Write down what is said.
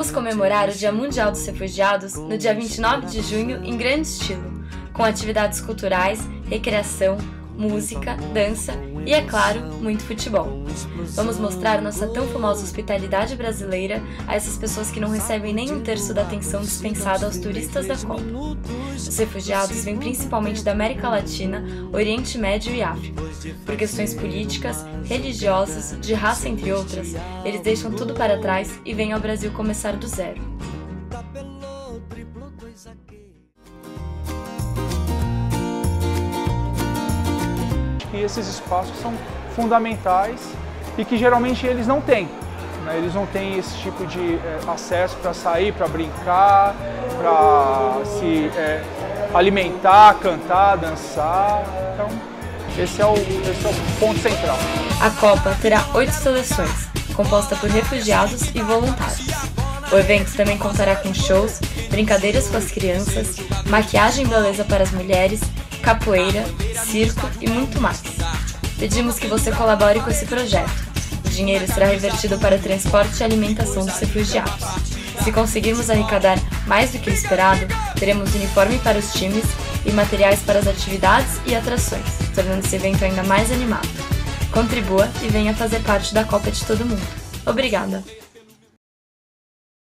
Vamos comemorar o Dia Mundial dos Refugiados no dia 29 de junho em grande estilo, com atividades culturais, recreação, música, dança e, é claro, muito futebol. Vamos mostrar nossa tão famosa hospitalidade brasileira a essas pessoas que não recebem nem um terço da atenção dispensada aos turistas da Copa. Os refugiados vêm principalmente da América Latina, Oriente Médio e África. Por questões políticas, religiosas, de raça entre outras, eles deixam tudo para trás e vêm ao Brasil começar do zero. E esses espaços são fundamentais e que geralmente eles não têm. Eles não têm esse tipo de acesso para sair, para brincar, para se alimentar, cantar, dançar. Então, esse é o ponto central. A Copa terá 8 seleções, composta por refugiados e voluntários. O evento também contará com shows, brincadeiras com as crianças, maquiagem e beleza para as mulheres, capoeira, circo e muito mais. Pedimos que você colabore com esse projeto. O dinheiro será revertido para transporte e alimentação dos refugiados. Se conseguirmos arrecadar mais do que o esperado, teremos uniforme para os times e materiais para as atividades e atrações, tornando esse evento ainda mais animado. Contribua e venha fazer parte da Copa de todo mundo. Obrigada!